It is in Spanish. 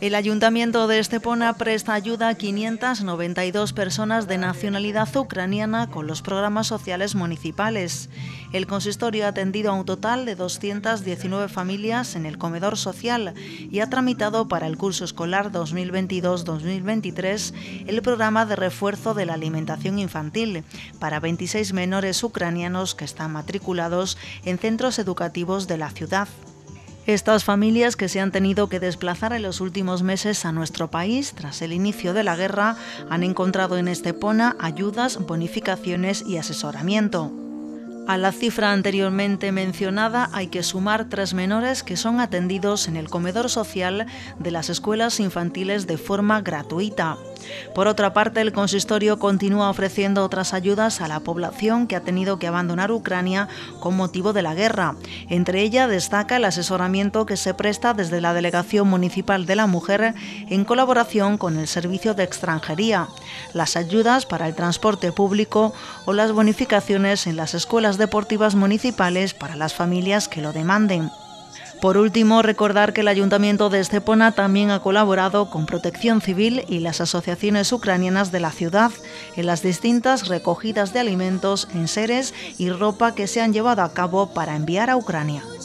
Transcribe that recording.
El Ayuntamiento de Estepona presta ayuda a 592 personas de nacionalidad ucraniana con los programas sociales municipales. El consistorio ha atendido a un total de 219 familias en el comedor social y ha tramitado para el curso escolar 2022-2023 el programa de refuerzo de la alimentación infantil para 26 menores ucranianos que están matriculados en centros educativos de la ciudad. Estas familias que se han tenido que desplazar en los últimos meses a nuestro país tras el inicio de la guerra han encontrado en Estepona ayudas, bonificaciones y asesoramiento. A la cifra anteriormente mencionada hay que sumar 3 menores que son atendidos en el comedor social de las escuelas infantiles de forma gratuita. Por otra parte, el consistorio continúa ofreciendo otras ayudas a la población que ha tenido que abandonar Ucrania con motivo de la guerra. Entre ellas destaca el asesoramiento que se presta desde la Delegación Municipal de la Mujer en colaboración con el Servicio de Extranjería, las ayudas para el transporte público o las bonificaciones en las escuelas deportivas municipales para las familias que lo demanden. Por último, recordar que el Ayuntamiento de Estepona también ha colaborado con Protección Civil y las asociaciones ucranianas de la ciudad en las distintas recogidas de alimentos, enseres y ropa que se han llevado a cabo para enviar a Ucrania.